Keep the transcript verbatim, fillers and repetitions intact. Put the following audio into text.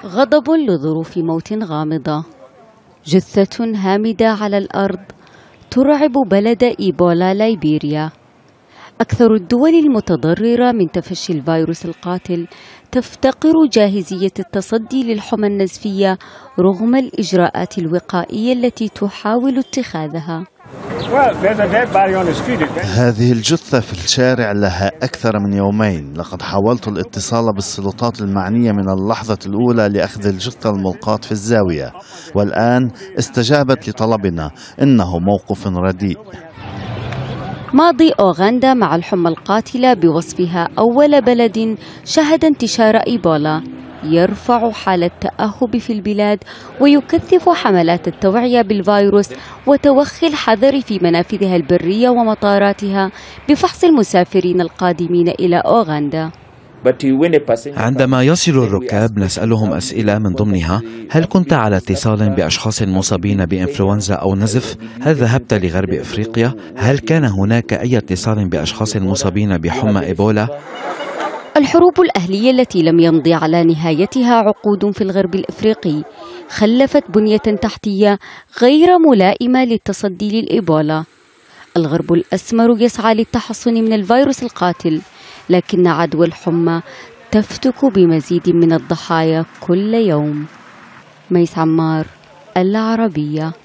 غضب لظروف موت غامضة. جثة هامدة على الأرض ترعب بلد إيبولا ليبيريا. أكثر الدول المتضررة من تفشي الفيروس القاتل تفتقر جاهزية التصدي للحمى النزفية رغم الإجراءات الوقائية التي تحاول اتخاذها. هذه الجثة في الشارع لها أكثر من يومين. لقد حاولت الاتصال بالسلطات المعنية من اللحظة الأولى لأخذ الجثة الملقاة في الزاوية، والآن استجابت لطلبنا. إنه موقف رديء. ماضي أوغندا مع الحمى القاتلة بوصفها أول بلد شهد انتشار إيبولا يرفع حالة التأهب في البلاد ويكثف حملات التوعية بالفيروس وتوخي الحذر في منافذها البرية ومطاراتها بفحص المسافرين القادمين إلى أوغندا. عندما يصل الركاب نسألهم أسئلة من ضمنها: هل كنت على اتصال بأشخاص مصابين بإنفلونزا أو نزف؟ هل ذهبت لغرب إفريقيا؟ هل كان هناك أي اتصال بأشخاص مصابين بحمى إيبولا؟ الحروب الأهلية التي لم يمضي على نهايتها عقود في الغرب الإفريقي خلفت بنية تحتية غير ملائمة للتصدي للإيبولا. الغرب الأسمر يسعى للتحصن من الفيروس القاتل، لكن عدوى الحمى تفتك بمزيد من الضحايا كل يوم. ميس عمار، العربية.